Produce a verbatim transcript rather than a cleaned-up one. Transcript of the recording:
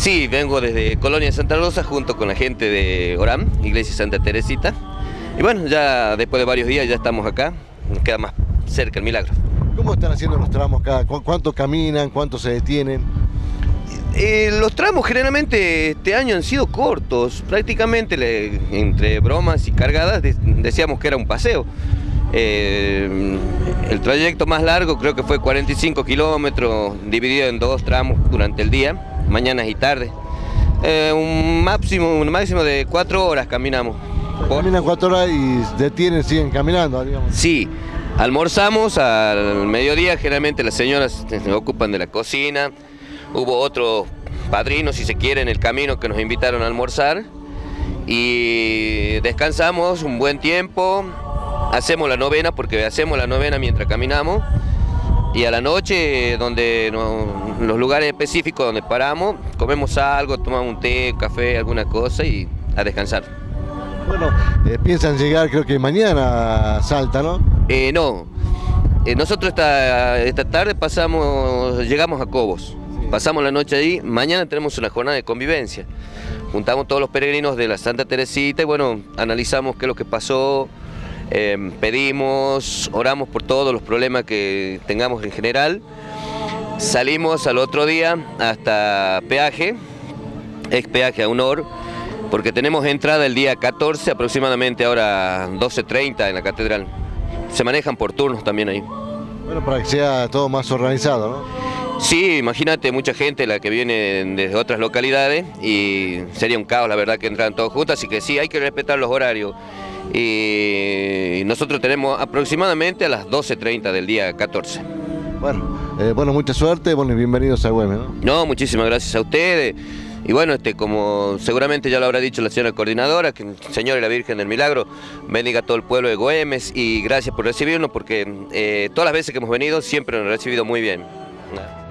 Sí, vengo desde Colonia Santa Rosa junto con la gente de Orán, Iglesia Santa Teresita. Y bueno, ya después de varios días ya estamos acá, nos queda más cerca el milagro. ¿Cómo están haciendo los tramos acá? ¿Cu ¿Cuánto caminan? ¿Cuánto se detienen? Eh, los tramos generalmente este año han sido cortos, prácticamente le, entre bromas y cargadas de, decíamos que era un paseo. Eh, el trayecto más largo creo que fue cuarenta y cinco kilómetros, dividido en dos tramos durante el día, mañanas y tardes. Eh, un, máximo, un máximo de cuatro horas caminamos. Caminan cuatro horas y detienen, siguen caminando, digamos. Sí, almorzamos al mediodía, generalmente las señoras se ocupan de la cocina. Hubo otros padrinos, si se quiere, en el camino que nos invitaron a almorzar. Y descansamos un buen tiempo, hacemos la novena, porque hacemos la novena mientras caminamos. Y a la noche, donde no, los lugares específicos donde paramos, comemos algo, tomamos un té, café, alguna cosa y a descansar. Bueno, eh, piensan llegar creo que mañana a Salta, ¿no? Eh, no, eh, nosotros esta, esta tarde pasamos, llegamos a Cobos. Pasamos la noche ahí, mañana tenemos una jornada de convivencia. Juntamos todos los peregrinos de la Santa Teresita y bueno, analizamos qué es lo que pasó, eh, pedimos, oramos por todos los problemas que tengamos en general. Salimos al otro día hasta peaje, ex peaje a Unor, porque tenemos entrada el día catorce, aproximadamente ahora doce treinta en la catedral. Se manejan por turnos también ahí. Bueno, para que sea todo más organizado, ¿no? Sí, imagínate mucha gente la que viene desde otras localidades y sería un caos la verdad que entran todos juntos, así que sí, hay que respetar los horarios. Y nosotros tenemos aproximadamente a las doce treinta del día catorce. Bueno, eh, bueno, mucha suerte, bueno, y bienvenidos a Güemes, ¿no? No, muchísimas gracias a ustedes. Y bueno, este, como seguramente ya lo habrá dicho la señora coordinadora, que el Señor y la Virgen del Milagro bendiga a todo el pueblo de Güemes y gracias por recibirnos porque eh, todas las veces que hemos venido siempre nos han recibido muy bien.